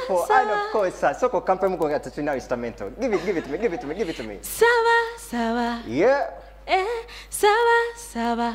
beautiful. And of course, Soko Kampe Mugo at the instrumental. Give it to me, give it to me, give it to me. Sawa. Yeah. Sawa. Sawa.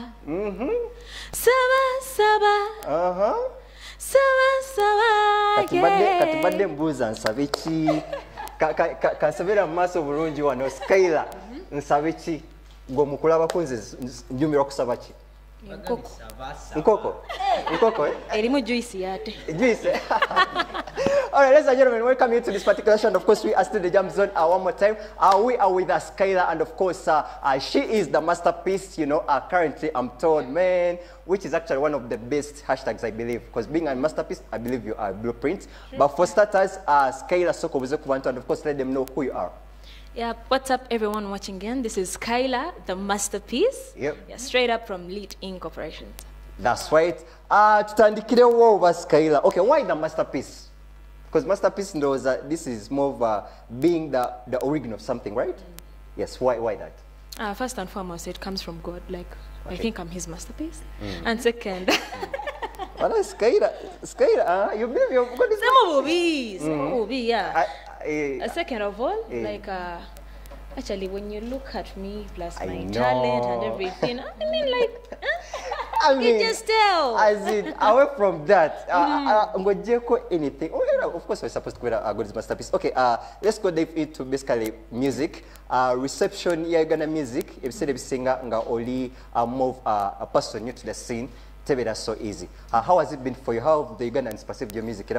Sawa. Katubadde mbuuza nsabe ki kansabira mu maaso bulungi wano Skyla nsabe ki ng'omukulabako nze njumira okusaba ki nkoko erimu juice yate juice. All right, ladies and gentlemen, welcome you to this particular show. And of course, we are still the Jam Zone one more time. We are with Skyla, and of course, she is the masterpiece. You know, currently, I'm told, man, which is actually one of the best hashtags, I believe, because being a masterpiece, I believe you are a blueprint. But for starters, Skyla Soko Buzeku, and of course, let them know who you are. Yeah, what's up, everyone watching again? This is Skyla, the masterpiece. Yep. Yeah, straight up from Lead Incorporation. That's right. Tutandikire over Skyla. Okay, why the masterpiece? Because masterpiece knows that this is more of being the origin of something, right? Yes. Why that? First and foremost, it comes from God. Like, okay. I think I'm His masterpiece. And second, well, Skyla, you believe you're God is some will be, yeah. Second of all, like, actually, when you look at me plus my talent and everything, I mean, like, you just tell. As in, away from that, anything. Oh, yeah, of course, we're supposed to be a good masterpiece. Okay, let's go deep into basically music. Reception, yeah, gonna music. If you say the singer, nga only move a person new to the scene, tell me that's so easy. How has it been for you? How have the Ugandans perceived your music?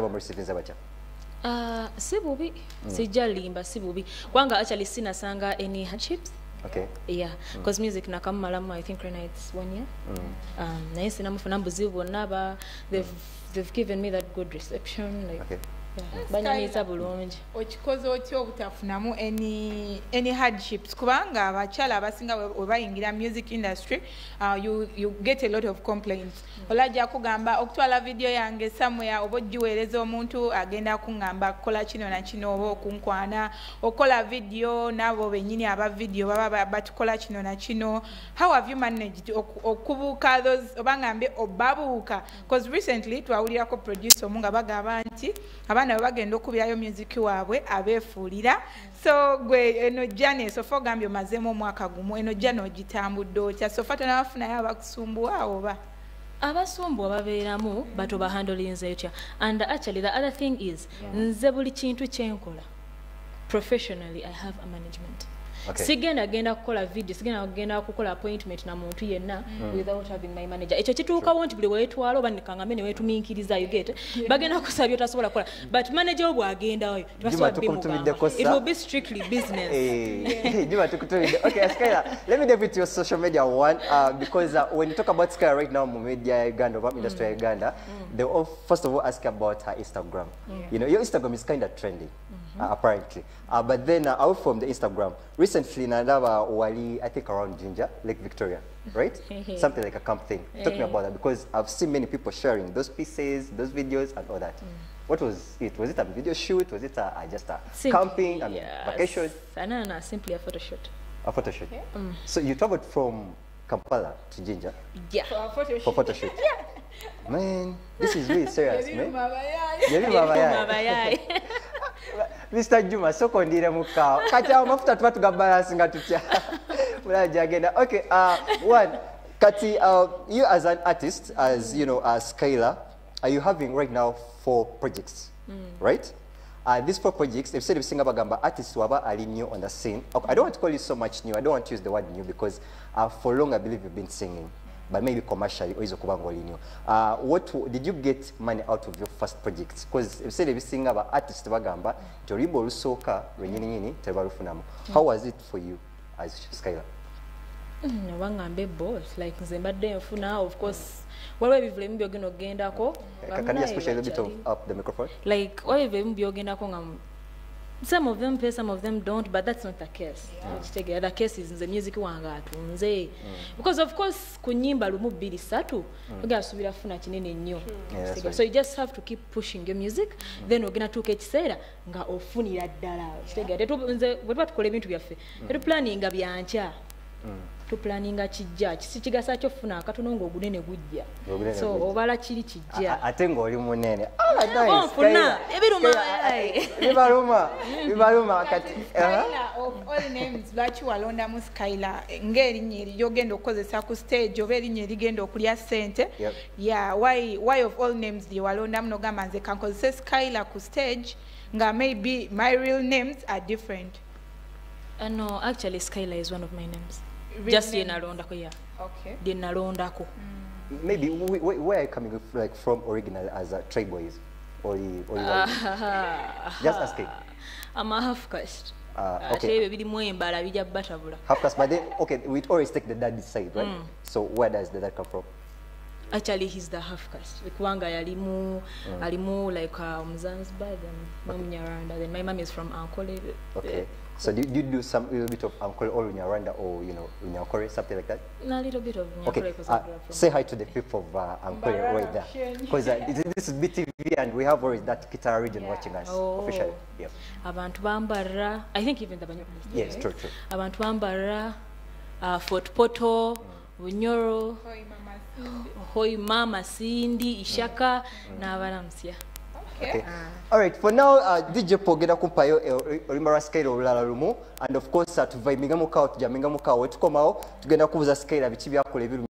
Sibubi, sijalimba sibubi. Kwanga actually sinasanga any hardships. Okay. Yeah, because music nakama malamu, I think right now it's 1 year. Na yesi namufuna mbuzibu naba. They've given me that good reception. Like, okay. Banyamiza bulungi. Okikoze otyo obutafunamu any hardships kubanga abakyala abasinga webayingira music industry, you get a lot of complaints. Olajja kugamba okutwala video yange somewhere oba ogiweereza omuntu agenda kungamba kola kino na kino oba okunkwana okola video nabo benyini aba video baba batukola kino na kino. How have you managed okubuuka those obangambe obabuuka? Because recently twawulirako producer omunga bagamba nti abaana bagenda okubyayo music waabwe abeefuulira. So gwe eno jane sofa ogambye omazemu omwaka gumu eno jane ogitambudde otya sofa tonabafunayo abakusumbuwa oba? Abasumbu ababeeramu bato bahandolinze etya. And actually the other thing is nze buli kintu kyenkola professionally I have a management. Okay. Sigenda kukola video, sigenda kukola appointment na muntu yenna without having my manager. Ekyo kituukawo nti buli weetwala oba nikangame ne weetumiikiriza you get. Bagenda kusabya tasobola kukola. But manager obwo agendayo. It will be strictly business. Okay, Skyla, let me dive into your social media one because when you talk about Skyla right now, media Uganda, about industry Uganda, they all first of all ask about her Instagram. You know, your Instagram is kind of trending. Apparently. But then out from the Instagram, recently Nandava Wali, I think around Jinja, Lake Victoria, right? Something like a camp thing. Talk me about that because I've seen many people sharing those pieces, those videos and all that. What was it? Was it a video shoot? Was it just a camping and vacation? No, simply a photo shoot. A photo shoot? Yeah. So you traveled from Kampala to Jinja? Yeah. For a photo shoot? Yeah. Man, this is really serious, man. Mr. Juma, so kondire mukao. Kacha mafuta tuba tugabalansinga tutya. Mulaje agenda. Okay, one, Kati, you as an artist, as you know, as Skyla, are you having right now 4 projects, right? These 4 projects, they've said singa bagamba artists waba are new on the scene. Okay, I don't want to call you so much new. I don't want to use the word new because for long I believe you've been singing. But maybe commercially or is new. What did you get money out of your first projects? Because you said everything about artists bagamba toribo soka renyini tebarufunamu. How was it for you as Skyla? Wangambe both like nzembadde mfuna of course waliwo ebivule mu byogenda ogendako. Can you just push a little bit of up the microphone? Like waliwo ebivule mu byogendako nga some of them pay, some of them don't, but that's not the case. The case is in the music wanga atunze. Because of course kunyimba lumu 2 3 ugasubira funa kinene nnyo. So you just have to keep pushing your music, then ogena tuka ekiseera nga ofunira ddala. Kitegedde nze bwe tukola ebintu byaffe. Planning nga byancha. tuplaninga kijja kisigasa kyo funa akatono ng'ogunene gujja so obala kiri kijja ate ng'oli munene funa bibaluma kati of all names lwaki walondamu Skyla ng'erinnya eryogenda okukozesa ku stage oba erinnya erigenda okulya ssente why of all names lye walondamu nogamba nze kankozese Skyla ku stage nga maybe my real names are different. No, actually Skyla is one of my names. Real Just names? Yenalondako, yeah. Okay. Yenalondako. Maybe where are you coming like from originally as a tribe boys or just asking. I'm a half caste. Okay. Half caste, but then okay, we always take the daddy's side, right? So where does the dad come from? Actually, he's the half caste. Wanga alimu like Zanzibar, then Nyaranda. Then my mom is from Ankole. Okay. So do you do some little bit of Ankole or Nyaranda or Nyakore, something like that? A little bit of Nyakore. Okay. Say hi to the people of Ankole right there, because this is BTV and we have always that Kitara region watching us officially. Yeah. Abantu bambara. I think even the Banyo. Yes, true. Abantu bambara. Fort Poto, Bunyoro. Hoi Mama Cindy, Ishaka, Navaramsia. Okay. All right. For now, DJ Pogeda kumpayo Olimara Skyla olulala lumu, and of course tuvaiminga mukao tujaminga mukao wetukomao tugenda kubuza Skyla bichi byakole biru